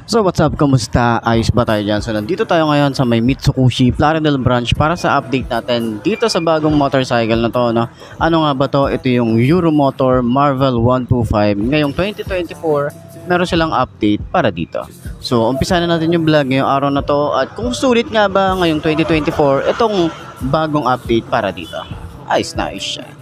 So what's up, kamusta? Ayos ba tayo dyan? So nandito tayo ngayon sa may Mitsubishi Plaridel branch para sa update natin dito sa bagong motorcycle na to, no? Ano nga ba to? Ito yung Euromotor Marvel 125. Ngayong 2024, meron silang update para dito. So umpisa na natin yung vlog ngayong araw na to at kung sulit nga ba ngayong 2024 itong bagong update para dito. Ayos na ayos siya.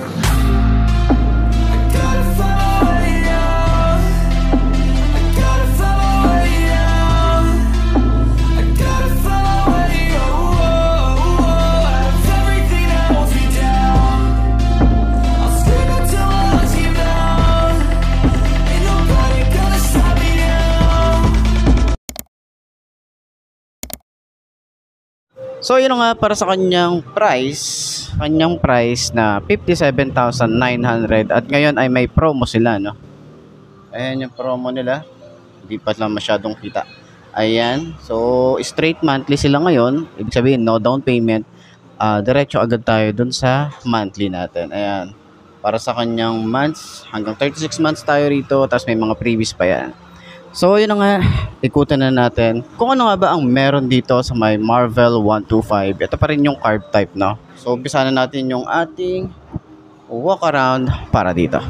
So yun nga para sa kanyang price na 57,900 at ngayon ay may promo sila, no? Ayan yung promo nila. Hindi pa lang masyadong kita. Ayan. So straight monthly sila ngayon. Ibig sabihin no down payment. Diretso agad tayo dun sa monthly natin. Ayan. Para sa kanyang months, hanggang 36 months tayo rito, tapos may mga previous pa yan. So yun na nga, ikutan na natin kung ano nga ba ang meron dito sa may Marvel 125. Ito pa rin yung carb type, no? So umpisa na natin yung ating walk around para dito.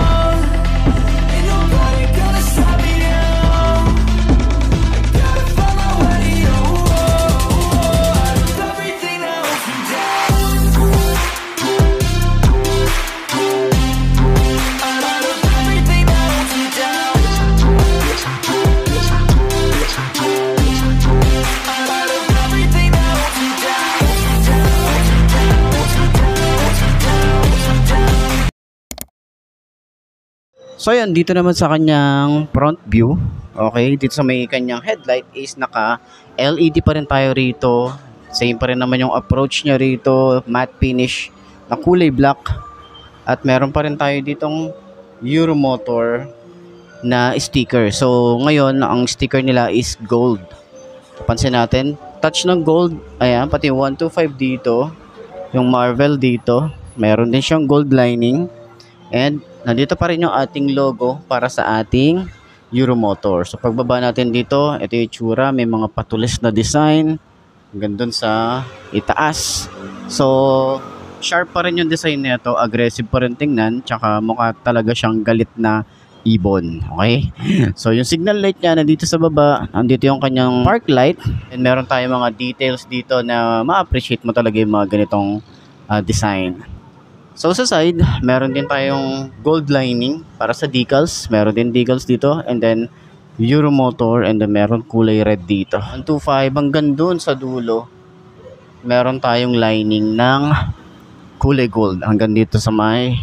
So yan, dito naman sa kanyang front view, okay, dito sa may kanyang headlight is naka LED pa rin tayo rito. Same pa rin naman yung approach niya rito, matte finish na kulay black. At meron pa rin tayo ditong Euromotor na sticker. So ngayon, ang sticker nila is gold. Pansin natin, touch ng gold, ayan, pati 125 dito, yung Marvel dito, meron din siyang gold lining. And nandito pa rin yung ating logo para sa ating Euromotor. So pagbaba natin dito, ito yung itsura, may mga patulis na design hanggang dun sa itaas. So sharp pa rin yung design nito, aggressive pa rin tingnan, tsaka mukha talaga siyang galit na ibon. Okay? So yung signal light niya nandito sa baba, nandito yung kanyang park light, and meron tayong mga details dito na ma-appreciate mo talaga yung mga ganitong design. So sa side, meron din tayong gold lining para sa decals. Meron din decals dito. And then Euromotor, and then meron kulay red dito. 125 hanggang doon sa dulo, meron tayong lining ng kulay gold hanggang dito sa may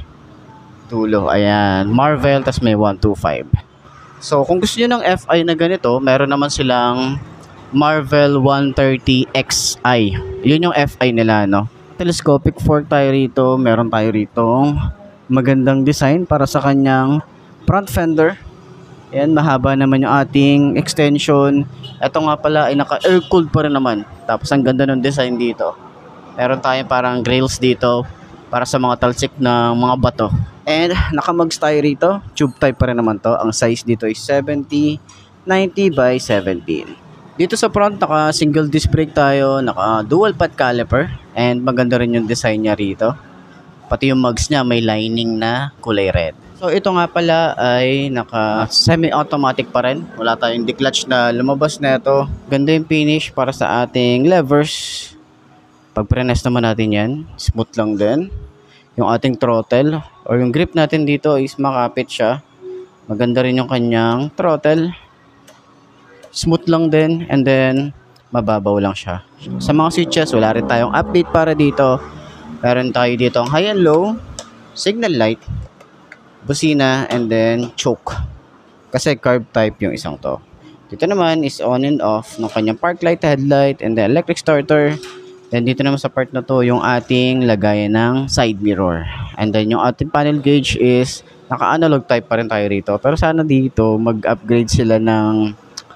dulo. Ayan, Marvel, tas may 125. So kung gusto niyo ng FI na ganito, meron naman silang Marvel 130 XI. Yun yung FI nila, no? Telescopic fork tayo rito. Meron tayo rito magandang design para sa kanyang front fender. Ayan, mahaba naman yung ating extension. Ito nga pala ay naka air cooled pa rin naman. Tapos ang ganda ng design dito. Meron tayong parang grills dito para sa mga talsik ng mga bato. And naka-mugs tayo rito. Tube type pa rin naman to. Ang size dito is 70-90 by 17. Dito sa front, naka single disc brake tayo, naka dual pad caliper, and maganda rin yung design niya rito. Pati yung mugs niya may lining na kulay red. So ito nga pala ay naka semi-automatic pa rin. Wala tayong declutch na lumabas na ito. Ganda yung finish para sa ating levers. Pag press naman natin yan, smooth lang din. Yung ating throttle or yung grip natin dito is makapit siya. Maganda rin yung kanyang throttle. Smooth lang din, and then mababaw lang siya. Sa mga switches, wala rin tayong update para dito. Meron tayo dito ang high and low, signal light, busina, and then choke. Kasi carb type yung isang to. Dito naman is on and off ng kanyang park light, headlight, and then electric starter. Then dito naman sa part na to, yung ating lagayan ng side mirror. And then yung ating panel gauge is naka-analog type pa rin tayo rito. Pero sana dito mag-upgrade sila ng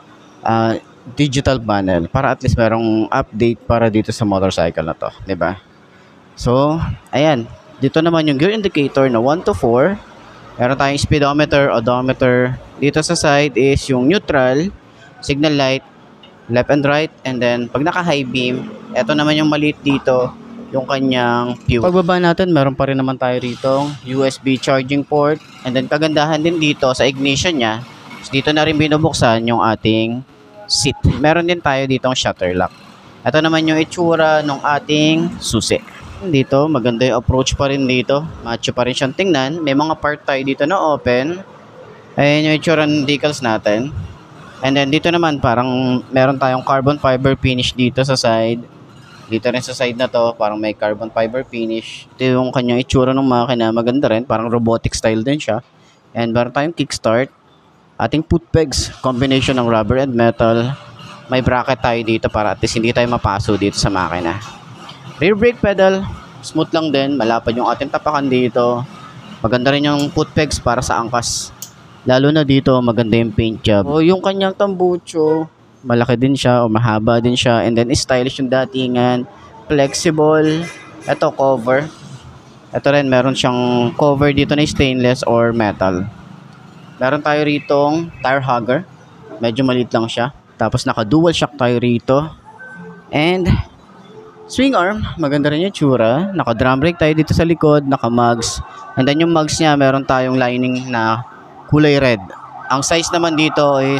digital panel para at least merong update para dito sa motorcycle na to, 'di ba? So, ayan. Dito naman yung gear indicator na 1 to 4. Meron tayong speedometer, odometer. Dito sa side is yung neutral. signal light, left and right, and then pag naka high beam, ito naman yung maliit dito, yung kanyang fuse. Pagbaba natin, meron pa rin naman tayo rito USB charging port, and then kagandahan din dito sa ignition niya, dito na rin binubuksan yung ating seat. Meron din tayo dito ang shutter lock. Ito naman yung itsura ng ating susi. Dito, maganda yung approach pa rin dito. Macho pa rin siyang tingnan. May mga part tayo dito na open. Ayan yung itsura ng decals natin. And then dito naman, parang meron tayong carbon fiber finish dito sa side. Dito rin sa side na to, parang may carbon fiber finish. Ito yung kanyang itsura ng makina. Maganda rin, parang robotic style din siya. And meron tayong kickstart. Ating foot pegs, combination ng rubber and metal. May bracket tayo dito para at least hindi tayo mapaso dito sa makina. Rear brake pedal, smooth lang din. Malapad yung ating tapakan dito. Maganda rin yung foot pegs para sa angkas. Lalo na dito, maganda yung paint job. O yung kanyang tambucho, malaki din siya o mahaba din siya. And then stylish yung datingan. Flexible. Ito cover. Ito rin, meron siyang cover dito na stainless or metal. Meron tayo ritong tire hugger. Medyo maliit lang siya. Tapos naka dual shock tayo rito. And swing arm, maganda rin yung tsura. Naka drum brake tayo dito sa likod, naka mugs. And then yung mugs niya, meron tayong lining na kulay red. Ang size naman dito is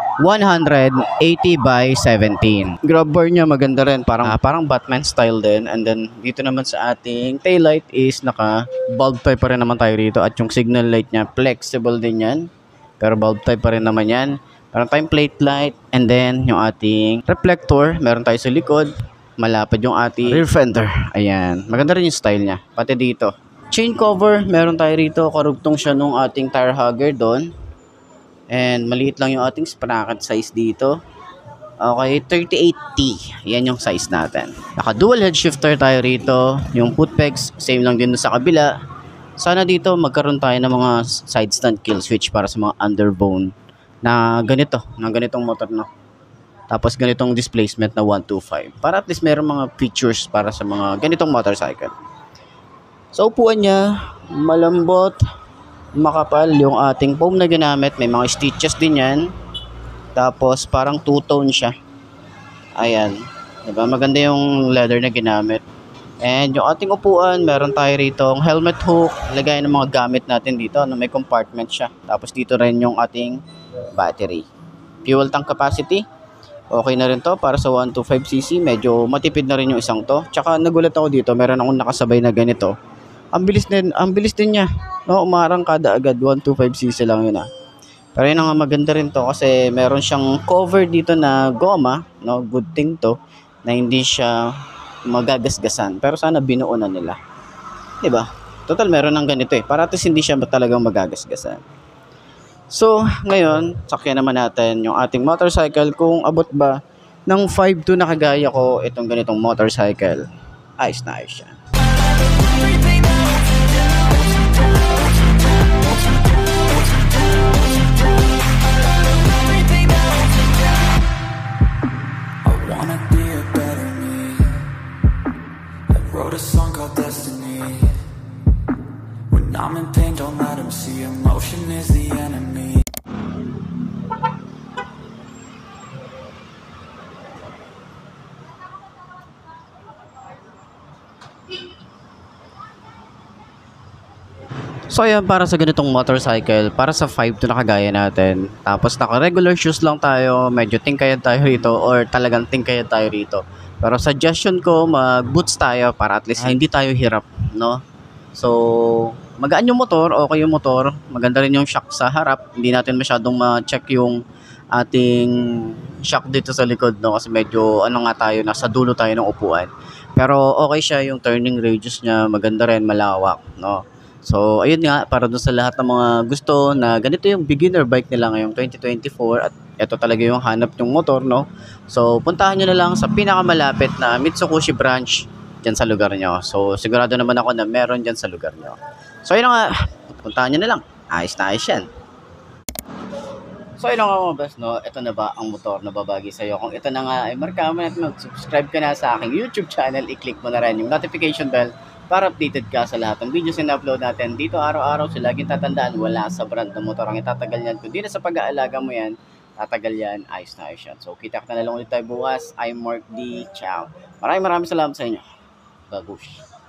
180 by 17. Grab bar niya maganda rin, parang Batman style din. And then dito naman sa ating taillight is naka bulb type pa rin naman tayo rito. At yung signal light niya, flexible din yan. Pero bulb type pa rin naman yan. Meron tayong plate light. And then yung ating reflector, meron tayo sa likod. Malapad yung ating rear fender. Ayan. Maganda rin yung style niya. Pati dito. Chain cover, meron tayo rito. Karugtong siya nung ating tire hugger doon. And maliit lang yung ating sprocket size dito. Okay, 38T. Yan yung size natin. Naka dual head shifter tayo rito. Yung foot pegs, same lang din sa kabila. Sana dito magkaroon tayo ng mga side stand kill switch para sa mga underbone na ganito, ng ganitong motor na. Tapos ganitong displacement na 125. Para at least meron mga features para sa mga ganitong motorcycle. Sa upuan niya, malambot, makapal yung ating foam na ginamit. May mga stitches din yan. Tapos parang two-tone siya. Ayan. Diba? Maganda yung leather na ginamit. And yung ating upuan, meron tayo rito ang helmet hook. Lagay ng mga gamit natin dito. May compartment siya. Tapos dito rin yung ating battery. Fuel tank capacity. Okay na rin to para sa 125cc. Medyo matipid na rin yung isang to. Tsaka nagulat ako dito. Meron akong nakasabay na ganito. Ang bilis din niya. No, umarang kada agad 125cc lang yun ah. Pero yun ang maganda rin to kasi meron siyang cover dito na goma, no, good thing to na hindi siya magagasgasan. Pero sana binuo na nila. 'Di ba? Total meron ng ganito eh. Para at least hindi siya talagang magagasgasan. So, ngayon, sakyan naman natin yung ating motorcycle kung abot ba ng 5'2" na kagaya ko itong ganitong motorcycle. Ayos na ayos siya. Wrote a song called Destiny. When I'm in pain, don't let them see. Emotion is the enemy. So ayan, para sa ganitong motorcycle, para sa 5'2" na kagaya natin. Tapos naka regular shoes lang tayo, medyo tingkayan tayo rito or talagang tingkayan tayo rito. Pero suggestion ko, mag-boots tayo para at least hindi tayo hirap, no? So, magaan yung motor, okay yung motor. Maganda rin yung shock sa harap. Hindi natin masyadong ma-check yung ating shock dito sa likod, no? Kasi medyo, nasa dulo tayo ng upuan. Pero okay siya, yung turning radius niya, maganda rin, malawak, no? So, ayun nga, para dun sa lahat ng mga gusto na ganito yung beginner bike nila ngayong 2024 at ito talaga yung hanap yung motor, no? So, puntahan nyo na lang sa pinakamalapit na Mitsubishi branch dyan sa lugar nyo. So, sigurado naman ako na meron dyan sa lugar nyo. So, ayun nga, puntahan nyo na lang. Ayos na ayos yan. So, ayun nga mga boss, no? Ito na ba ang motor na babagi sa'yo? Kung ito na nga ay marka mo natin mag-subscribe ka na sa aking YouTube channel, i-click mo na rin yung notification bell para updated ka sa lahat ng videos na upload natin dito araw-araw. So laging tatandaan, wala sa brand ng motor ang itatagal niyan, kundi na sa pag-aalaga mo yan tatagal yan, ayos na ayos yan. So, kita na lang ulit tayo bukas. I'm Mark D. Ciao. Maraming salamat sa inyo. Babush.